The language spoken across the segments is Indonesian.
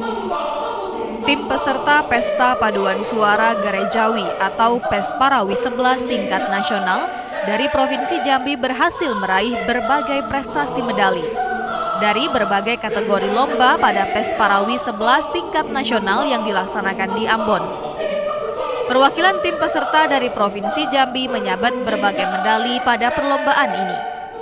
Tim peserta Pesta Paduan Suara Gerejawi atau Pesparawi 11 tingkat nasional dari Provinsi Jambi berhasil meraih berbagai prestasi medali. Dari berbagai kategori lomba pada Pesparawi 11 tingkat nasional yang dilaksanakan di Ambon. Perwakilan tim peserta dari Provinsi Jambi menyabet berbagai medali pada perlombaan ini.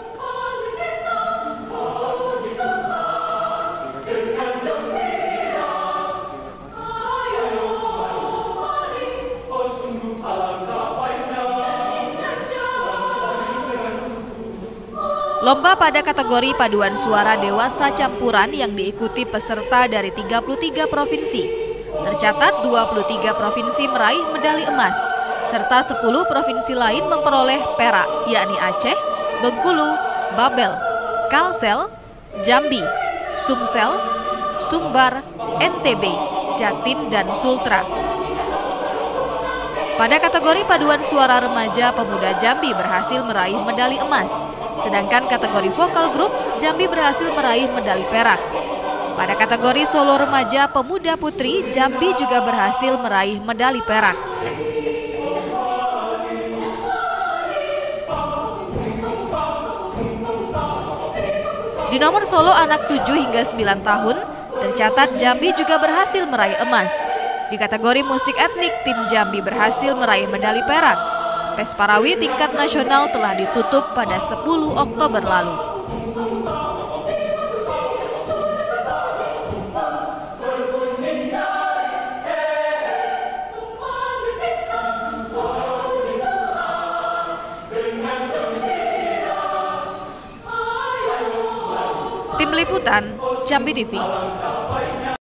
Lomba pada kategori paduan suara dewasa campuran yang diikuti peserta dari 33 provinsi. Tercatat 23 provinsi meraih medali emas, serta 10 provinsi lain memperoleh perak, yakni Aceh, Bengkulu, Babel, Kalsel, Jambi, Sumsel, Sumbar, NTB, Jatim, dan Sultra. Pada kategori paduan suara remaja, pemuda Jambi berhasil meraih medali emas. Sedangkan kategori vokal grup, Jambi berhasil meraih medali perak. Pada kategori solo remaja pemuda putri, Jambi juga berhasil meraih medali perak. Di nomor solo anak 7 hingga 9 tahun, tercatat Jambi juga berhasil meraih emas. Di kategori musik etnik, tim Jambi berhasil meraih medali perak. Pesparawi tingkat nasional telah ditutup pada 10 Oktober lalu. Tim Liputan, Jambi TV.